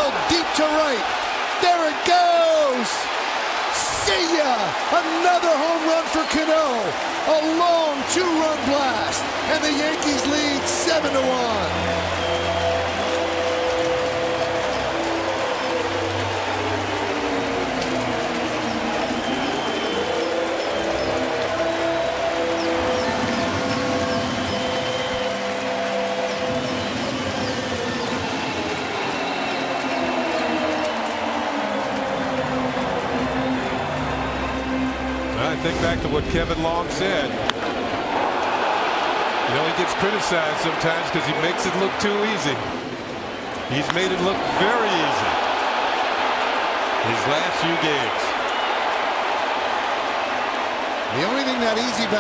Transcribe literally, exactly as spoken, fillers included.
drilled deep to right. There it goes. See ya! Another home run for Cano. A long two-run blast, and the Yankees lead seven to one. I think back to what Kevin Long said. You know, he gets criticized sometimes because he makes it look too easy. He's made it look very easy his last few games. The only thing that easy about